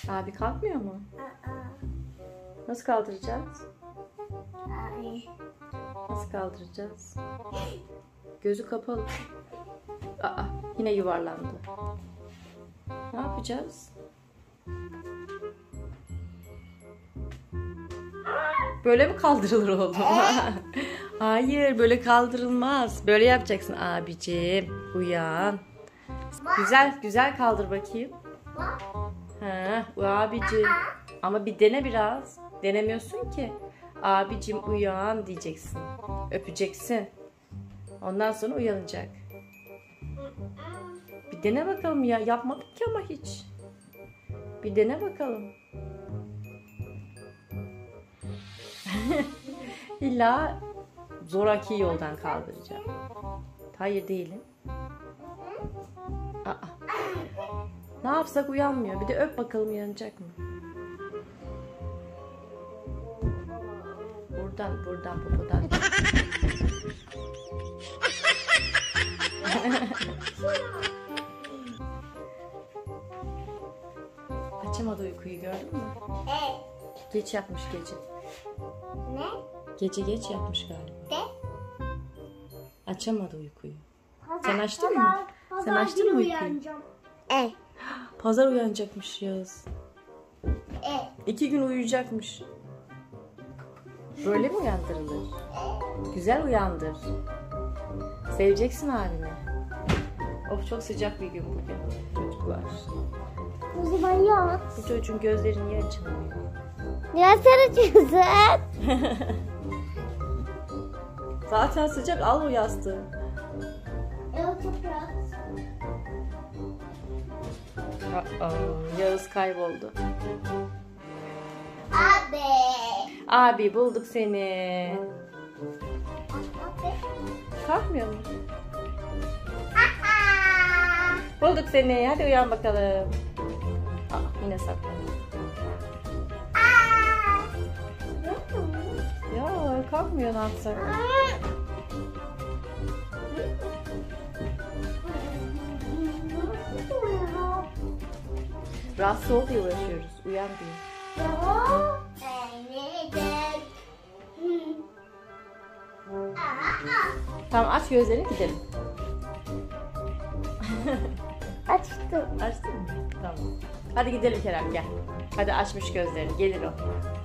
Abi kalkmıyor mu? Nasıl kaldıracağız? Nasıl kaldıracağız? Gözü kapalı. Aa, yine yuvarlandı. Ne yapacağız? Böyle mi kaldırılır oğlum? Hayır, böyle kaldırılmaz. Böyle yapacaksın abicim. Uyan. Güzel, güzel kaldır bakayım. Ha, abicim. Ama bir dene biraz. Denemiyorsun ki. Abicim uyan diyeceksin. Öpeceksin. Ondan sonra uyanacak. Bir dene bakalım ya. Yapmadık ki ama hiç. Bir dene bakalım. İlla zoraki yoldan kaldıracağım. Hayır değilim. Aa. Ne yapsak uyanmıyor. Bir de öp bakalım uyanacak mı? Buradan buradan. Açamadı uykuyu, gördün mü? Evet. Geç yatmış gece. Ne? Gece geç yatmış galiba. Ne? Açamadı uykuyu. Sen açtın mı? Sen açtın mı uykuyu? Evet. Pazar uyanacakmış Yağız. Evet. 2 gün uyuyacakmış. Böyle mi uyandırılır? Güzel uyandır. Seveceksin abini. Of, çok sıcak bir gün bugün çocuklar. O zaman yat. Bu çocuğun gözleri niye açılmıyor? Ya sen açıyorsun. Zaten sıcak, al o yastığı. Evet, çok rahat. Yağız kayboldu. Abi. Abi bulduk seni. Abi. Kalkmıyor mu? Bulduk seni. Hadi uyan bakalım. Yine saklanıyor. Ya kalkmıyor, ne yapsak? Rahatsız ol diye uğraşıyoruz. Uyan diye. Tamam, aç gözlerini gidelim. Açtım. Açtın mı? Tamam. Hadi gidelim Kerem, gel. Hadi açmış gözlerini. Gelir o.